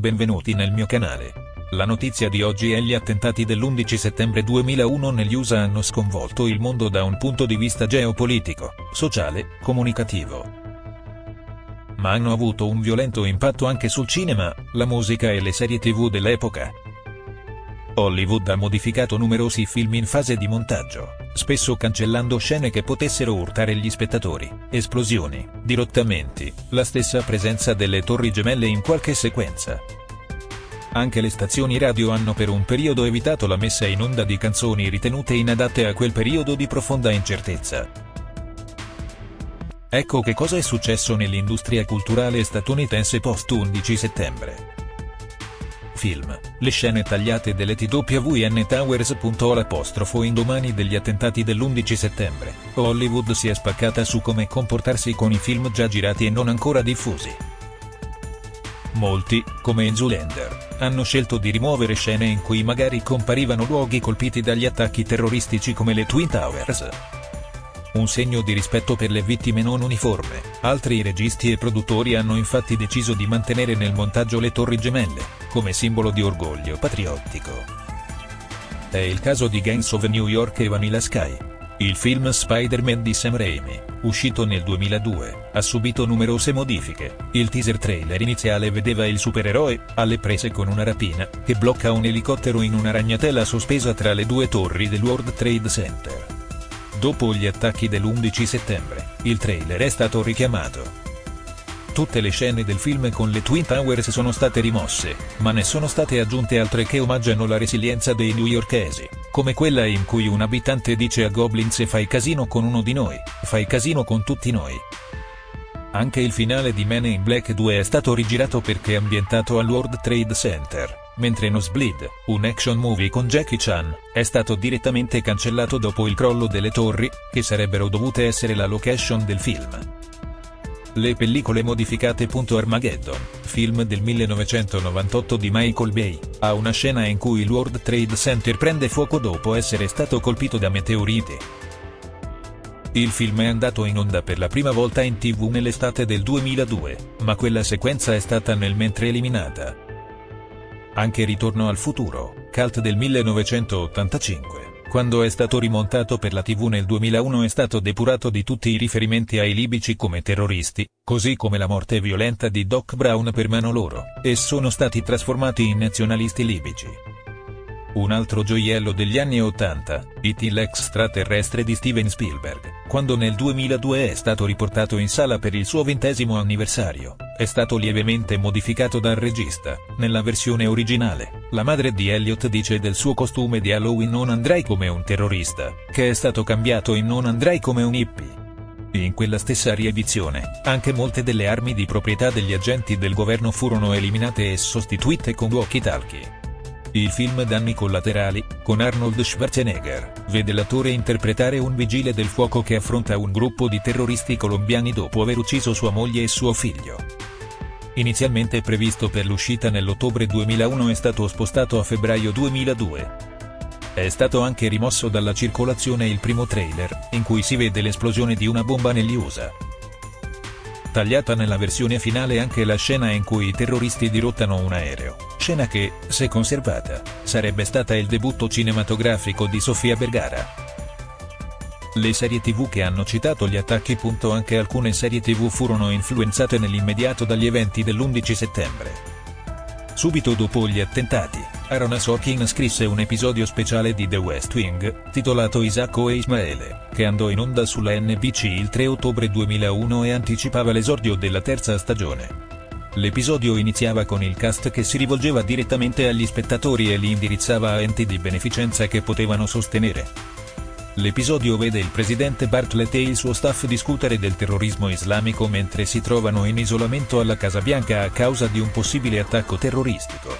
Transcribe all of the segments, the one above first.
Benvenuti nel mio canale. La notizia di oggi è: gli attentati dell'11 settembre 2001 negli USA hanno sconvolto il mondo da un punto di vista geopolitico, sociale, comunicativo. Ma hanno avuto un violento impatto anche sul cinema, la musica e le serie TV dell'epoca. Hollywood ha modificato numerosi film in fase di montaggio, spesso cancellando scene che potessero urtare gli spettatori, esplosioni, dirottamenti, la stessa presenza delle torri gemelle in qualche sequenza. Anche le stazioni radio hanno per un periodo evitato la messa in onda di canzoni ritenute inadatte a quel periodo di profonda incertezza. Ecco che cosa è successo nell'industria culturale statunitense post-11 settembre. Film: le scene tagliate delle TWN Towers. Indomani degli attentati dell'11 settembre, Hollywood si è spaccata su come comportarsi con i film già girati e non ancora diffusi. Molti, come Zoolander, hanno scelto di rimuovere scene in cui magari comparivano luoghi colpiti dagli attacchi terroristici come le Twin Towers. Un segno di rispetto per le vittime non uniforme. Altri registi e produttori hanno infatti deciso di mantenere nel montaggio le torri gemelle, come simbolo di orgoglio patriottico. È il caso di Gangs of New York e Vanilla Sky. Il film Spider-Man di Sam Raimi, uscito nel 2002, ha subito numerose modifiche. Il teaser trailer iniziale vedeva il supereroe, alle prese con una rapina, che blocca un elicottero in una ragnatela sospesa tra le due torri del World Trade Center. Dopo gli attacchi dell'11 settembre, il trailer è stato richiamato. Tutte le scene del film con le Twin Towers sono state rimosse, ma ne sono state aggiunte altre che omaggiano la resilienza dei newyorkesi, come quella in cui un abitante dice a Goblin: se fai casino con uno di noi, fai casino con tutti noi. Anche il finale di Men in Black 2 è stato rigirato perché ambientato al World Trade Center, mentre Nosebleed, un action movie con Jackie Chan, è stato direttamente cancellato dopo il crollo delle torri, che sarebbero dovute essere la location del film. Le pellicole modificate. Armageddon, film del 1998 di Michael Bay, ha una scena in cui il World Trade Center prende fuoco dopo essere stato colpito da meteoriti. Il film è andato in onda per la prima volta in TV nell'estate del 2002, ma quella sequenza è stata nel mentre eliminata. Anche Ritorno al futuro, cult del 1985, quando è stato rimontato per la TV nel 2001, è stato depurato di tutti i riferimenti ai libici come terroristi, così come la morte violenta di Doc Brown per mano loro, e sono stati trasformati in nazionalisti libici. Un altro gioiello degli anni '80, E.T. l'extraterrestre di Steven Spielberg, quando nel 2002 è stato riportato in sala per il suo 20° anniversario, è stato lievemente modificato dal regista. Nella versione originale, la madre di Elliot dice del suo costume di Halloween: non andrai come un terrorista, che è stato cambiato in non andrai come un hippie. In quella stessa riedizione, anche molte delle armi di proprietà degli agenti del governo furono eliminate e sostituite con walkie-talkie. Il film Danni collaterali, con Arnold Schwarzenegger, vede l'attore interpretare un vigile del fuoco che affronta un gruppo di terroristi colombiani dopo aver ucciso sua moglie e suo figlio. Inizialmente previsto per l'uscita nell'ottobre 2001, è stato spostato a febbraio 2002. È stato anche rimosso dalla circolazione il primo trailer, in cui si vede l'esplosione di una bomba negli USA. Tagliata nella versione finale anche la scena in cui i terroristi dirottano un aereo, scena che, se conservata, sarebbe stata il debutto cinematografico di Sofia Vergara. Le serie TV che hanno citato gli attacchi. Anche alcune serie TV furono influenzate nell'immediato dagli eventi dell'11 settembre. Subito dopo gli attentati, Aaron Sorkin scrisse un episodio speciale di The West Wing, titolato Isacco e Ismaele, che andò in onda sulla NBC il 3 ottobre 2001 e anticipava l'esordio della terza stagione. L'episodio iniziava con il cast che si rivolgeva direttamente agli spettatori e li indirizzava a enti di beneficenza che potevano sostenere. L'episodio vede il presidente Bartlett e il suo staff discutere del terrorismo islamico mentre si trovano in isolamento alla Casa Bianca a causa di un possibile attacco terroristico.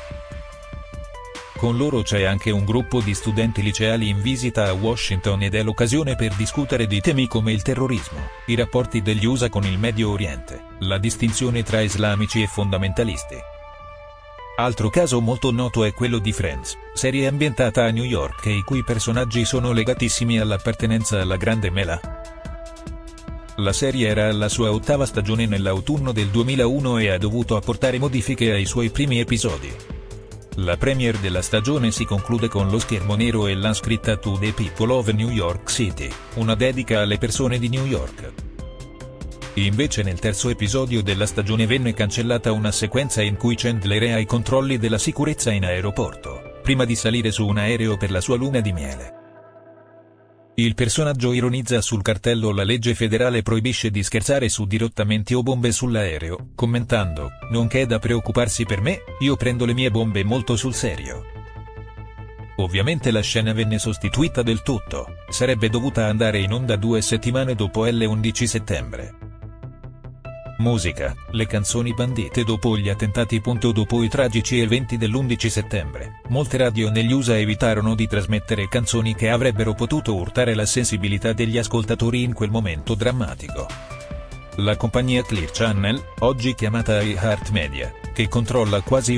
Con loro c'è anche un gruppo di studenti liceali in visita a Washington ed è l'occasione per discutere di temi come il terrorismo, i rapporti degli USA con il Medio Oriente, la distinzione tra islamici e fondamentalisti. Altro caso molto noto è quello di Friends, serie ambientata a New York e i cui personaggi sono legatissimi all'appartenenza alla grande mela. La serie era alla sua 8ª stagione nell'autunno del 2001 e ha dovuto apportare modifiche ai suoi primi episodi. La premiere della stagione si conclude con lo schermo nero e la scritta "To the People of New York City", una dedica alle persone di New York. Invece nel terzo episodio della stagione venne cancellata una sequenza in cui Chandler è ai controlli della sicurezza in aeroporto, prima di salire su un aereo per la sua luna di miele. Il personaggio ironizza sul cartello "La legge federale proibisce di scherzare su dirottamenti o bombe sull'aereo", commentando: "Non c'è da preoccuparsi per me, io prendo le mie bombe molto sul serio". Ovviamente la scena venne sostituita del tutto, sarebbe dovuta andare in onda 2 settimane dopo l'11 settembre. Musica, le canzoni bandite dopo gli attentati. Dopo i tragici eventi dell'11 settembre, molte radio negli USA evitarono di trasmettere canzoni che avrebbero potuto urtare la sensibilità degli ascoltatori in quel momento drammatico. La compagnia Clear Channel, oggi chiamata iHeartMedia, che controlla quasi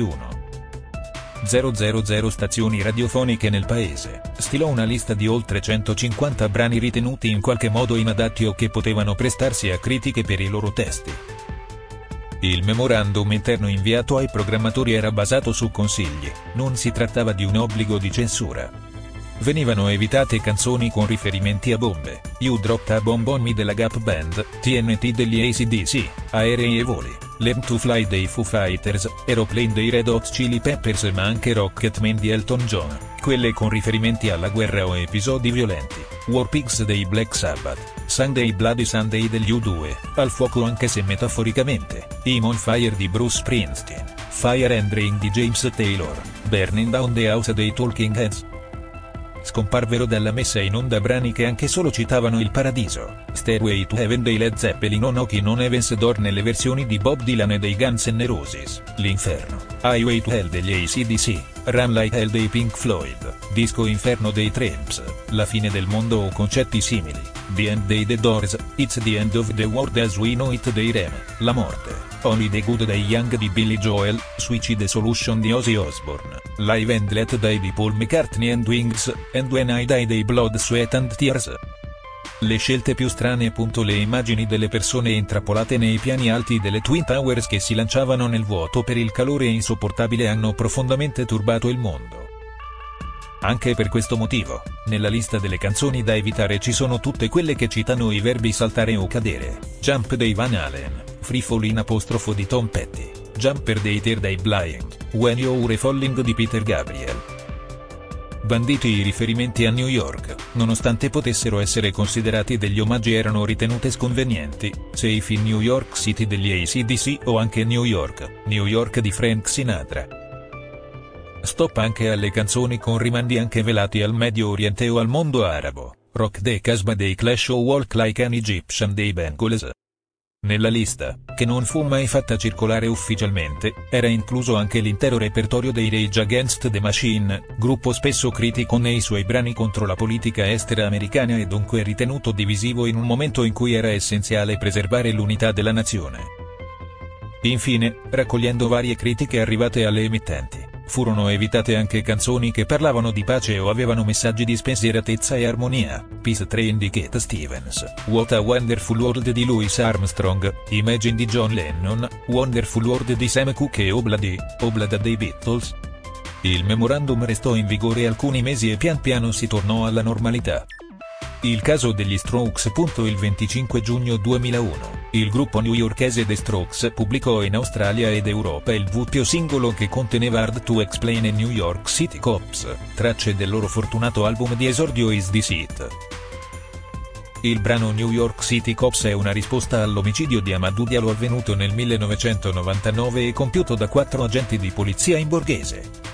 1,000 stazioni radiofoniche nel paese, stilò una lista di oltre 150 brani ritenuti in qualche modo inadatti o che potevano prestarsi a critiche per i loro testi. Il memorandum interno inviato ai programmatori era basato su consigli, non si trattava di un obbligo di censura. Venivano evitate canzoni con riferimenti a bombe, You Dropped a Bomb on Me della Gap Band, TNT degli AC/DC, aerei e voli, Learn to Fly dei Foo Fighters, Aeroplane dei Red Hot Chili Peppers ma anche Rocketman di Elton John, quelle con riferimenti alla guerra o episodi violenti, War Pigs dei Black Sabbath, Sunday Bloody Sunday degli U2, Al fuoco anche se metaforicamente, I'm on Fire di Bruce Springsteen, Fire and Rain di James Taylor, Burning Down the House dei Talking Heads. Scomparvero dalla messa in onda brani che anche solo citavano il paradiso, Stairway to Heaven dei Led Zeppelin o Knockin' on Heaven's Door nelle versioni di Bob Dylan e dei Guns N' Roses, L'inferno, Highway to Hell degli AC/DC, Run Like Hell dei Pink Floyd, Disco Inferno dei Tramps, La fine del mondo o concetti simili, The End dei The Doors, It's the End of the World as We Know It dei Rem, La morte, Only the Good dei Young di Billy Joel, Suicide Solution di Ozzy Osbourne, Live and Let Die di Paul McCartney and Wings, and When I Die dei Blood, Sweat and Tears. Le scelte più strane. Le immagini delle persone intrappolate nei piani alti delle Twin Towers che si lanciavano nel vuoto per il calore insopportabile hanno profondamente turbato il mondo. Anche per questo motivo, nella lista delle canzoni da evitare ci sono tutte quelle che citano i verbi saltare o cadere, Jump dei Van Halen, Free Fallin' di Tom Petty, Jumper dei Tear dei Blind, When You're Falling di Peter Gabriel. Banditi i riferimenti a New York, nonostante potessero essere considerati degli omaggi erano ritenute sconvenienti, Safe in New York City degli AC/DC o anche New York di Frank Sinatra. Stop anche alle canzoni con rimandi anche velati al Medio Oriente o al mondo arabo, Rock the Casbah dei Clash o Walk Like an Egyptian dei Bengals. Nella lista, che non fu mai fatta circolare ufficialmente, era incluso anche l'intero repertorio dei Rage Against the Machine, gruppo spesso critico nei suoi brani contro la politica estera americana e dunque ritenuto divisivo in un momento in cui era essenziale preservare l'unità della nazione. Infine, raccogliendo varie critiche arrivate alle emittenti, furono evitate anche canzoni che parlavano di pace o avevano messaggi di spensieratezza e armonia, Peace Train di Cat Stevens, What a Wonderful World di Louis Armstrong, Imagine di John Lennon, Wonderful World di Sam Cooke e Oblada dei Beatles. Il memorandum restò in vigore alcuni mesi e pian piano si tornò alla normalità. Il caso degli Strokes. Il 25 giugno 2001, il gruppo newyorkese The Strokes pubblicò in Australia ed Europa il doppio singolo che conteneva Hard to Explain e New York City Cops, tracce del loro fortunato album di esordio Is This It. Il brano New York City Cops è una risposta all'omicidio di Amadou Diallo avvenuto nel 1999 e compiuto da 4 agenti di polizia in borghese.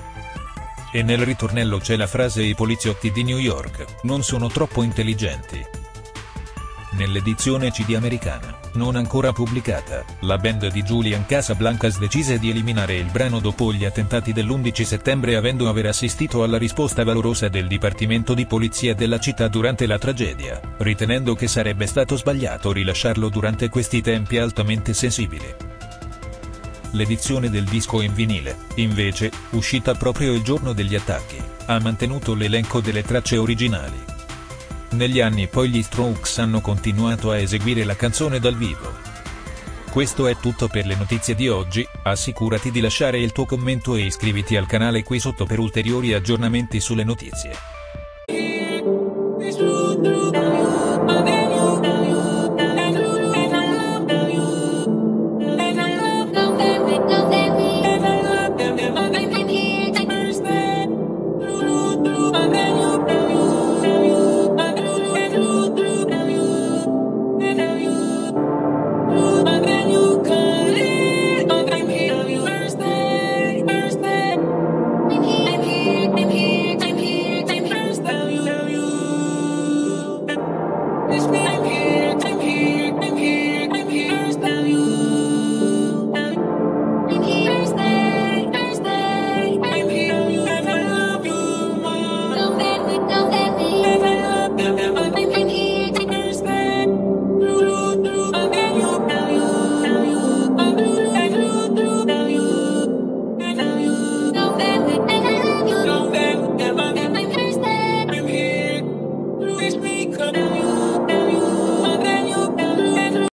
E nel ritornello c'è la frase "I poliziotti di New York non sono troppo intelligenti". Nell'edizione CD americana, non ancora pubblicata, la band di Julian Casablancas decise di eliminare il brano dopo gli attentati dell'11 settembre avendo aver assistito alla risposta valorosa del Dipartimento di Polizia della città durante la tragedia, ritenendo che sarebbe stato sbagliato rilasciarlo durante questi tempi altamente sensibili. L'edizione del disco in vinile, invece, uscita proprio il giorno degli attacchi, ha mantenuto l'elenco delle tracce originali. Negli anni poi gli Strokes hanno continuato a eseguire la canzone dal vivo. Questo è tutto per le notizie di oggi, assicurati di lasciare il tuo commento e iscriviti al canale qui sotto per ulteriori aggiornamenti sulle notizie.